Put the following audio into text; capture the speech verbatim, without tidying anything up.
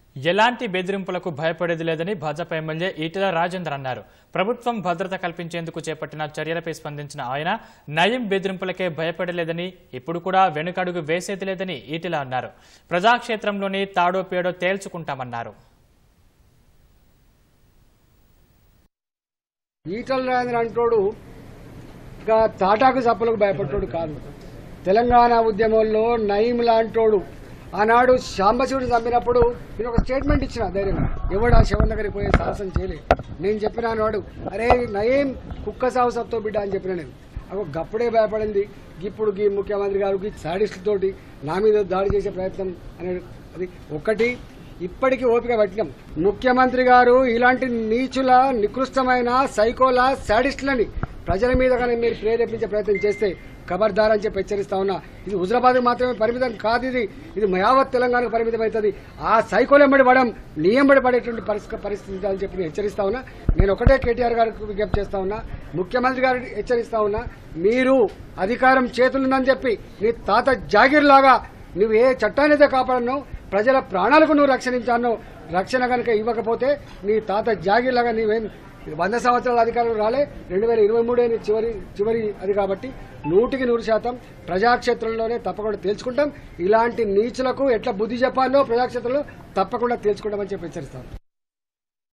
ఎలాంటి బెదిరింపులకు భయపడేది లేదని భాజపా ఎమ్మెల్యే ఈటెల రాజేందర్ అన్నారు. ప్రభుత్వం భద్రత కల్పించేందుకు చేపట్టిన చర్యలపై స్పందించిన ఆయన నయం బెదిరింపులకే భయపడలేదని, ఇప్పుడు కూడా వెనుకడుగు వేసేది లేదని ఈటెల అన్నారు. ప్రజాక్షేత్రంలోని తాడో పేడో తేల్చుకుంటామన్నారు. ఈటెల రాజేందర్ అంటోడు ఇక తాటాకు చప్పులకు భయపడ్డాడు కాదు. తెలంగాణ ఉద్యమంలో నయీం లాంటోడు ఆనాడు శాంబశివుడు చంపినప్పుడు నేను ఒక స్టేట్మెంట్ ఇచ్చిన ధైర్యంగా, ఎవడు ఆ శివన్ దగ్గరికి పోయే సాహసం చేయలేదు. నేను చెప్పిన వాడు అరే నయీం కుక్క సాగు సత్తో బిడ్డ అని చెప్పిన నేను అవి గప్పుడే భయపడింది. ఇప్పుడు గీ ముఖ్యమంత్రి గారు గీ సాడిస్టులతోటి నా మీద దాడి చేసే ప్రయత్నం అనేది అది ఒకటి. ఇప్పటికీ ఓపిక పట్టినాం. ముఖ్యమంత్రి గారు ఇలాంటి నీచుల నికృష్టమైన సైకోల సాడిస్టులని ప్రజల మీద కానీ మీరు ప్రేరేపించే ప్రయత్నం చేస్తే ఖబర్దార్ అని చెప్పి హెచ్చరిస్తా ఉన్నా. ఇది హుజరాబాద్ మాత్రమే పరిమితం కాదు, ఇది ఇది యావత్ తెలంగాణకు పరిమితం అవుతుంది. ఆ సైకోలు ఎంబడి పడడం నియంబడి పడేటువంటి పరిస్థితి అని చెప్పి హెచ్చరిస్తా ఉన్నా. నేను ఒకటే కేటీఆర్ గారికి విజ్ఞప్తి చేస్తా ఉన్నా, ముఖ్యమంత్రి గారికి హెచ్చరిస్తా ఉన్నా, మీరు అధికారం చేతులుందని చెప్పి నీ తాత జాగీర్ లాగా నువ్వు ఏ చట్టాన్నైతే కాపాడను, ప్రజల ప్రాణాలకు నువ్వు రక్షణించాను, రక్షణ కనుక ఇవ్వకపోతే నీ తాత జాగీర్ లాగా నీవేం వంద సంవత్సరాల అధికారులు రాలే, రెండు వేల ఇరవై మూడు చివరి చివరి అది కాబట్టి నూటికి నూరు శాతం ప్రజాక్షేత్రంలోనే తప్పకుండా తేల్చుకుంటాం. ఇలాంటి నీచులకు ఎట్లా బుద్ధి చెప్పాలో ప్రజాక్షేత్రంలో తప్పకుండా తేల్చుకుంటామని చెప్పి హెచ్చరిస్తాం.